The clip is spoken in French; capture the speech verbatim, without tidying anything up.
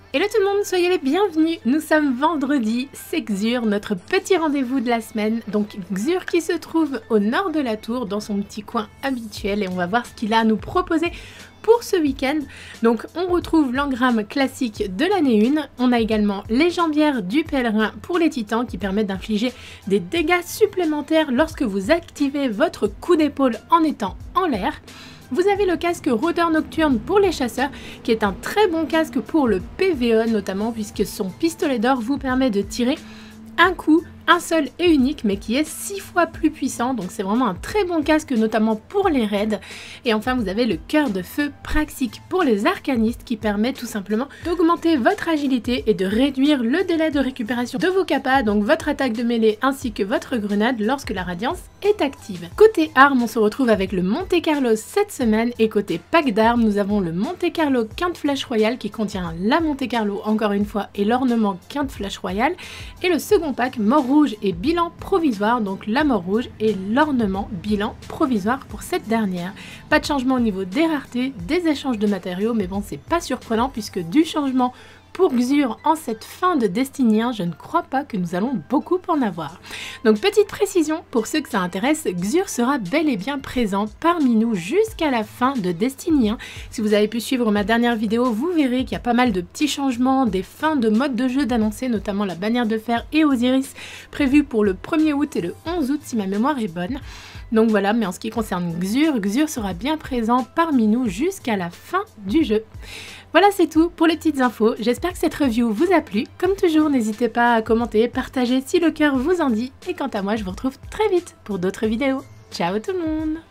Hello tout le monde, soyez les bienvenus, nous sommes vendredi, c'est Xur, notre petit rendez-vous de la semaine. Donc Xur qui se trouve au nord de la tour, dans son petit coin habituel, et on va voir ce qu'il a à nous proposer pour ce week-end. Donc on retrouve l'engramme classique de l'année un, on a également les jambières du pèlerin pour les titans qui permettent d'infliger des dégâts supplémentaires lorsque vous activez votre coup d'épaule en étant en l'air. Vous avez le casque rôdeur nocturne pour les chasseurs, qui est un très bon casque pour le P V E notamment, puisque son pistolet d'or vous permet de tirer un coup, un seul et unique, mais qui est six fois plus puissant, donc c'est vraiment un très bon casque, notamment pour les raids. Et enfin, vous avez le cœur de feu praxique pour les arcanistes, qui permet tout simplement d'augmenter votre agilité et de réduire le délai de récupération de vos capas, donc votre attaque de mêlée ainsi que votre grenade lorsque la radiance est active. Côté armes, on se retrouve avec le Monte Carlo cette semaine, et côté pack d'armes, nous avons le Monte Carlo Quinte Flash Royale qui contient la Monte Carlo encore une fois et l'ornement Quinte Flash Royale, et le second pack Mort Rouge et bilan provisoire, donc la mort rouge et l'ornement bilan provisoire pour cette dernière. Pas de changement au niveau des raretés, des échanges de matériaux, mais bon, c'est pas surprenant puisque du changement pour Xur en cette fin de Destiny un, je ne crois pas que nous allons beaucoup en avoir. Donc petite précision, pour ceux que ça intéresse, Xur sera bel et bien présent parmi nous jusqu'à la fin de Destiny un. Si vous avez pu suivre ma dernière vidéo, vous verrez qu'il y a pas mal de petits changements, des fins de mode de jeu d'annoncer, notamment la bannière de fer et Osiris prévue pour le premier août et le onze août si ma mémoire est bonne. Donc voilà, mais en ce qui concerne Xur, Xur sera bien présent parmi nous jusqu'à la fin du jeu. Voilà, c'est tout pour les petites infos. J'espère que cette review vous a plu. Comme toujours, n'hésitez pas à commenter, partager si le cœur vous en dit. Et quant à moi, je vous retrouve très vite pour d'autres vidéos. Ciao tout le monde!